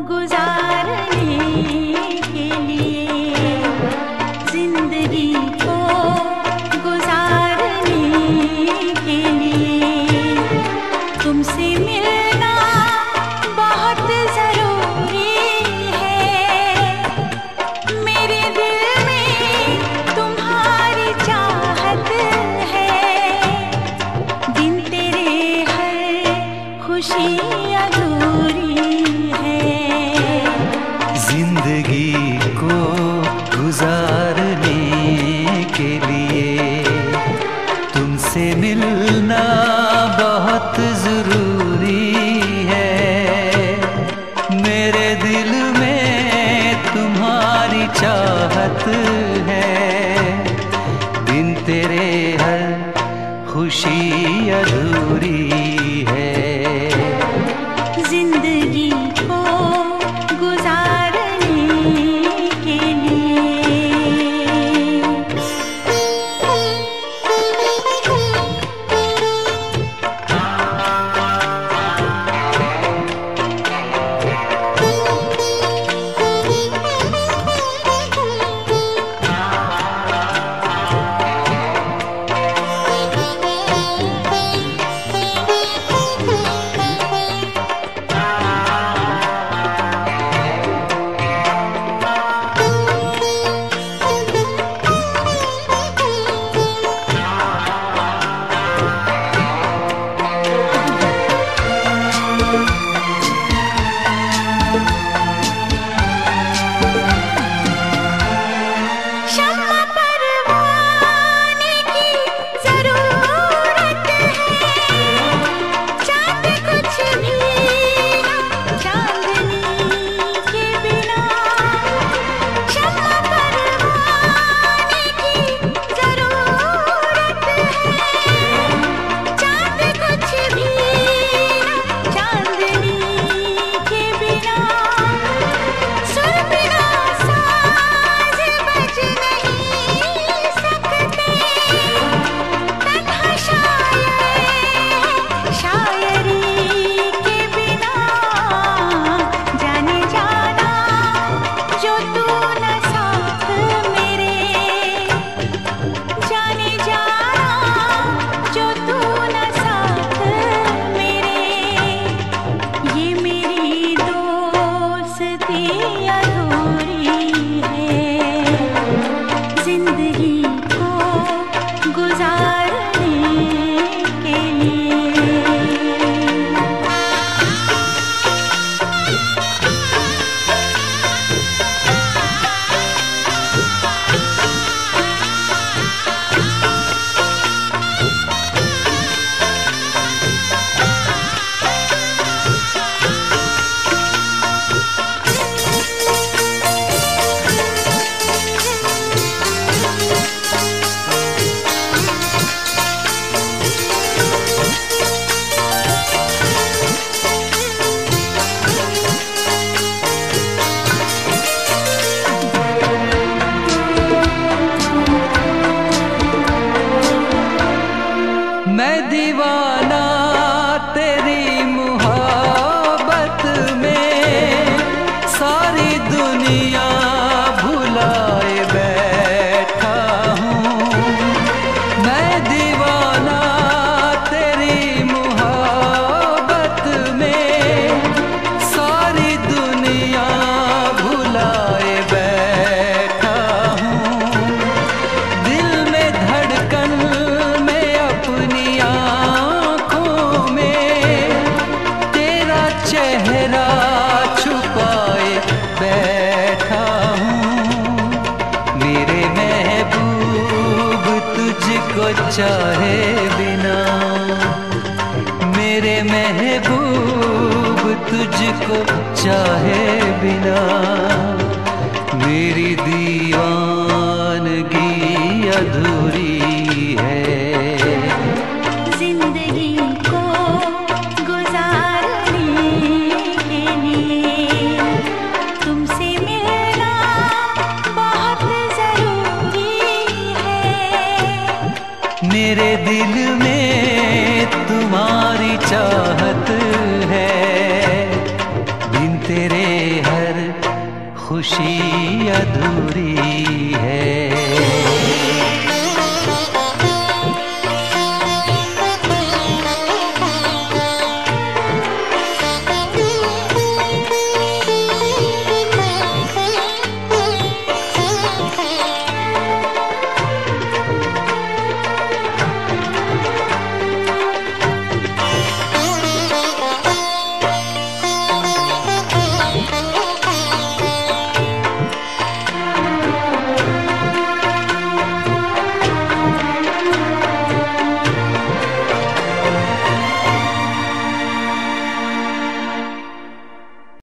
गुजारने के लिए, जिंदगी को गुजारने के लिए तुमसे मिलना बहुत जरूरी है। मेरे दिल में तुम्हारी चाहत है, बिन तेरे हर खुशी जिंदगी को गुजारने के लिए तुमसे मिलना बहुत जरूरी है। मेरे दिल में तुम्हारी चाहत है, बिन तेरे हर खुशी अधूरी है। जिंदगी को गुजारने के मैं दीवाना तेरी मुहब्बत में, सारी दुनिया भुलाए बैठा हूँ। मैं दीवाना तेरी मुहब्बत में, सारी दुनिया भुलाए बैठा हूँ। दिल में धड़कन में अपनी आँखों में तेरा चेहरा छुपाए बैठा हूँ। मेरे महबूब तुझको चाहे बिना, मेरे महबूब तुझको चाहे बिना, मेरी दीवानगी अधूरी है। जिंदगी को गुजारने के लिए तुमसे मिलना बहुत जरूरी है। मेरे दिल में तुम्हारी चाहत है, बिन तेरे हर खुशी अधूरी है।